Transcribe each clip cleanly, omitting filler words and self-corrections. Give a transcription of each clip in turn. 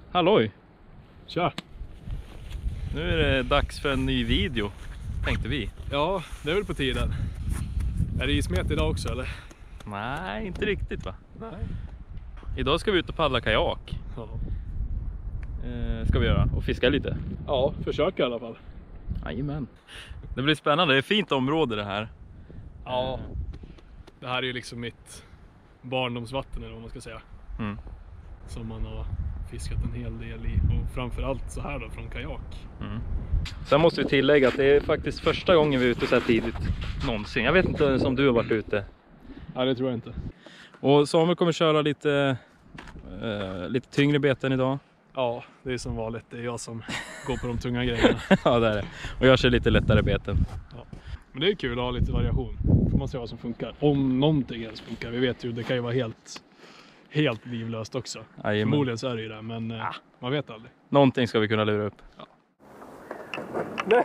Halloj! Tja! Nu är det dags för en ny video, tänkte vi. Ja, det är väl på tiden. Är det ismet idag också eller? Nej, inte riktigt va? Nej. Idag ska vi ut och paddla kajak. Ja, Ska vi göra, och fiska lite. ja, försöka i alla fall. Jajamän. Det blir spännande, det är ett fint område det här. Ja, det här är ju liksom mitt barndomsvatten eller vad man ska säga. Mm. Som man har fiskat en hel del i. Och framförallt så här då, från kajak. Mm. Sen måste vi tillägga att det är faktiskt första gången vi är ute så här tidigt någonsin. Jag vet inte ens om du har varit ute. Nej, det tror jag inte. Och Samuel kommer köra lite tyngre beten idag. Ja, det är som vanligt. Det är jag som går på de tunga grejerna. Ja, det är det. Och jag kör lite lättare beten. Ja. Men det är kul att ha lite variation. Får man se vad som funkar. Om någonting ens funkar. Vi vet ju, det kan ju vara helt livlöst också. Jajamän. Förmodligen så är det ju det, men man vet aldrig. Någonting ska vi kunna lura upp. Ja. Nej!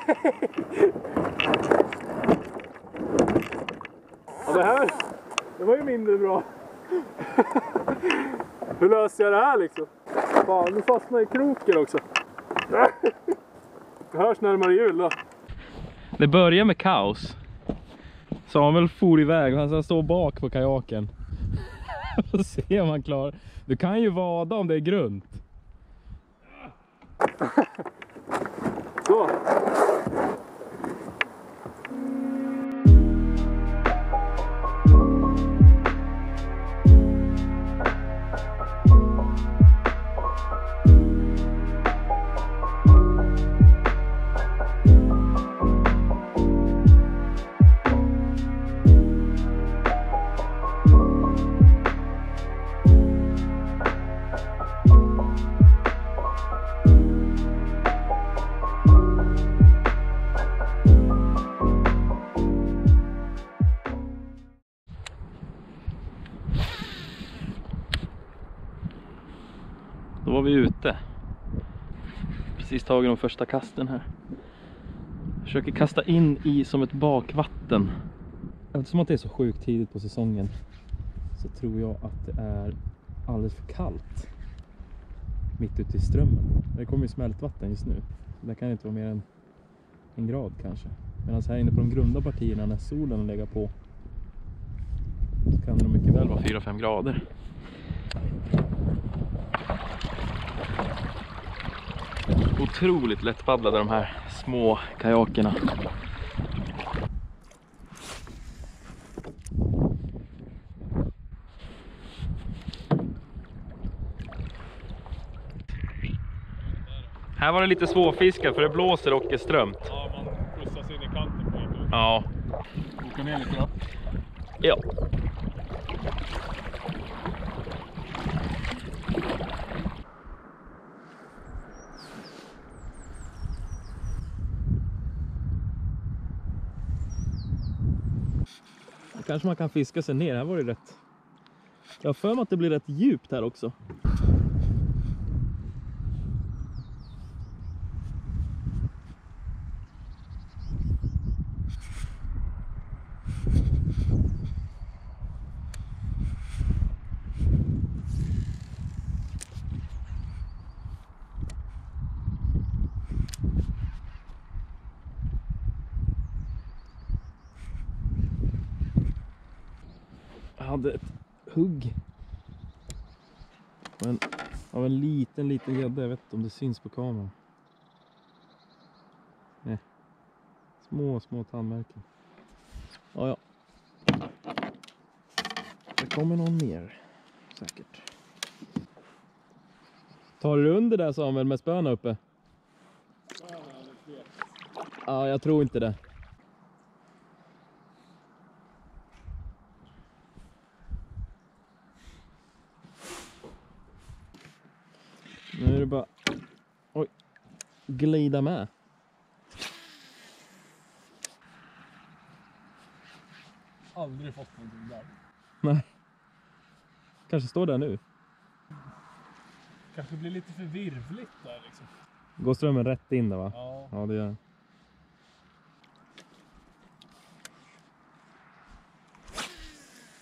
Ja, det var ju mindre bra. Hur löser jag det här liksom? Fan, nu fastnar jag i kroken också. Det hörs närmare jul då. Det börjar med kaos. Samuel for iväg och han står bak på kajaken. Får se om han klarar. Du kan ju vada om det är grunt. Så. Då var vi ute. Precis tagit de första kasten här. Försöker kasta in i som ett bakvatten. Eftersom att det är så sjukt tidigt på säsongen så tror jag att det är alldeles för kallt mitt ute i strömmen. Det kommer ju smältvatten just nu. Det kan ju inte vara mer än 1 grad kanske. Medan här inne på de grunda partierna när solen lägger på så kan det nog mycket väl vara 4-5 grader. Otroligt lättpaddlade de här små kajakerna. Här var det lite svårfiskat för det blåser och är strömt. Ja, man pussas in i kanten på en. Ja. Åka ner lite då. Ja. Kanske man kan fiska sig ner. Här var det rätt. Jag har för mig att det blir rätt djupt här också. Jag hade ett hugg av en liten gädda. Jag vet inte om det syns på kameran. Nej. Små tandmärken. Ja. Det kommer någon mer. Säkert. Tar du under där Samuel med spöna uppe? Ja, jag tror inte det. Nu är det bara glida med. Aldrig fått någonting där. Nej. Kanske står där nu. Kanske blir lite för virvligt där liksom. Går strömmen rätt in där va? Ja. Ja, det gör den.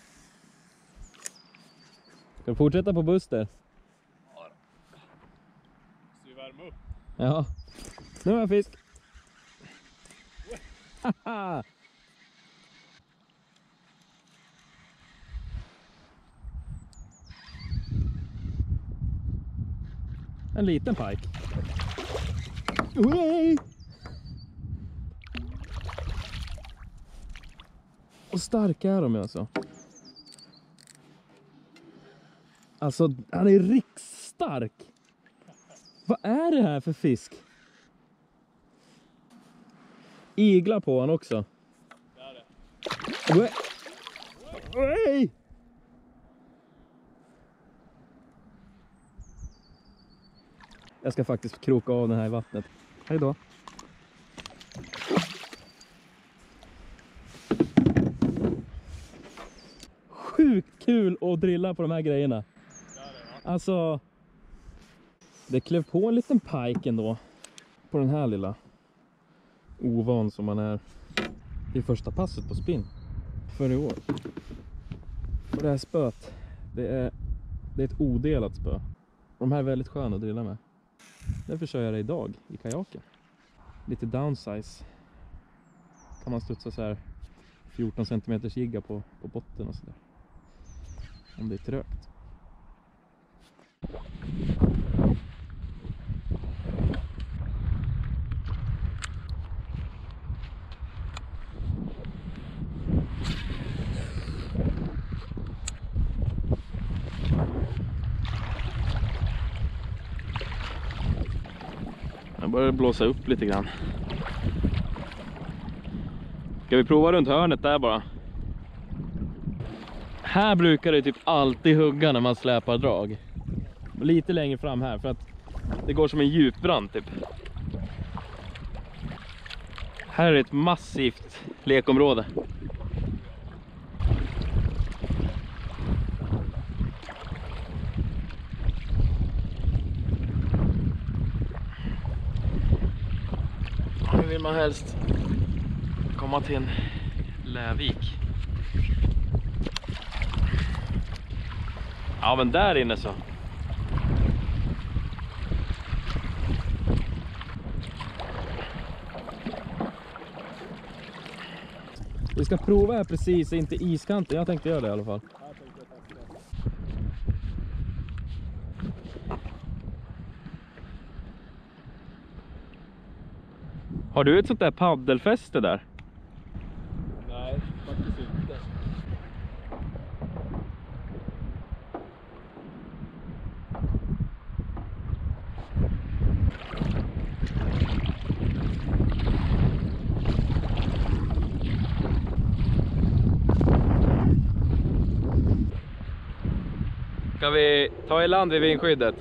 Ska du fortsätta på Buster? värma upp. Ja. Nu har jag fisk. Haha. En liten pike. Oj! Och starka är de alltså. Alltså, han är riksstark. Vad är det här för fisk? Iglar på han också. Det är det. Oj! Jag ska faktiskt kroka av den här i vattnet. Hej då. Sjukt kul att drilla på de här grejerna. Det är det, va? Alltså, det klev på en liten pike ändå. På den här lilla. Ovan som man är i första passet på spinn. För i år. Och det här spöet, det är ett odelat spö. De här är väldigt sköna att drilla med. Därför kör jag det idag i kajaken. Lite downsize. Kan man studsa så här 14 cm jigga på botten och sådär. Om det är trögt. Jag börjar blåsa upp lite grann. Ska vi prova runt hörnet där bara? Här brukar det typ alltid hugga när man släpar drag. Lite längre fram här för att det går som en djupbrant typ. Här är ett massivt lekområde. Nu vill man helst komma till en lävik. Ja, men där inne så. Vi ska prova här precis, inte iskanten. Jag tänkte göra det i alla fall. Har du ett sånt där paddelfäste där? Nej, faktiskt inte. Ska vi ta i land vid vindskyddet?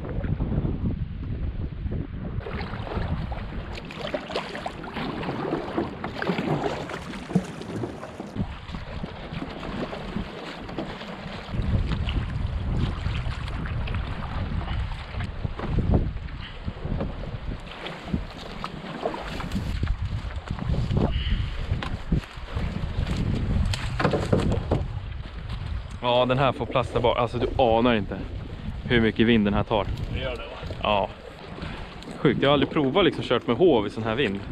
Ja, den här får plats där bak. Alltså du anar inte hur mycket vind den här tar. Det gör det, va? Ja. Sjukt, jag har aldrig provat liksom kört med hov i sån här vind.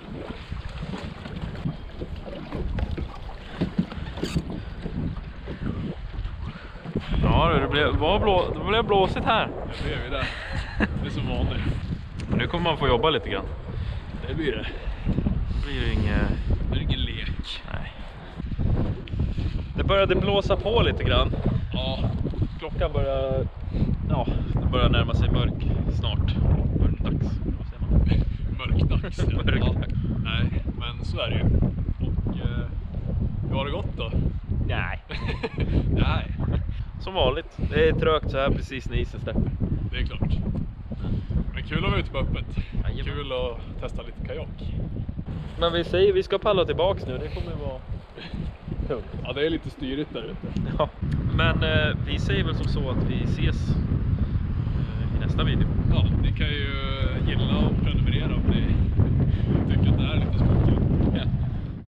Ja, det blev blåsigt här. Det blev ju det. Det är som vanligt. Nu kommer man få jobba lite grann. Det blir det. Det blir ju ingen lek. Nej. Det började blåsa på lite grann. Ja. Klockan börjar... Ja, det börjar närma sig mörk snart. Mörkdags. Vad säger man? Mörkdags. Ja. Mörkdags. Nej, men så är det ju. Och hur har det gått då? Nej. Nej, Som vanligt. Det är trögt så här precis när isen släpper. det är klart. Men kul att vara ute på öppet. Jajamän. Kul att testa lite kajak. Men vi säger vi ska palla tillbaks nu. Det kommer vara tungt. Ja, det är lite styrigt där ute. Ja. Men vi säger väl som så att vi ses i nästa video. Ja, ni kan ju gilla och